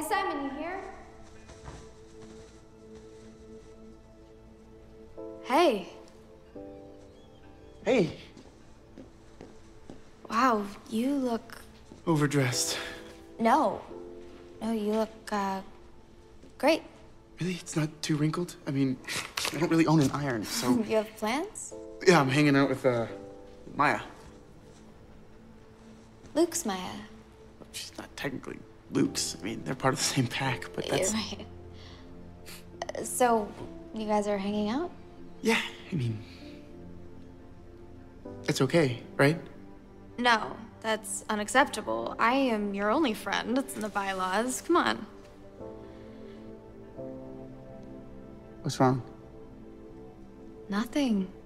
Simon, you here? Hey. Hey. Wow, you look... Overdressed. No, you look, great. Really? It's not too wrinkled? I mean, I don't really own an iron, so... You have plans? Yeah, I'm hanging out with, Maya. Luke's Maya. She's not technically Luke's. I mean, they're part of the same pack, but that's... You're right. So, you guys are hanging out? Yeah, I mean... It's okay, right? No, that's unacceptable. I am your only friend. It's in the bylaws. Come on. What's wrong? Nothing.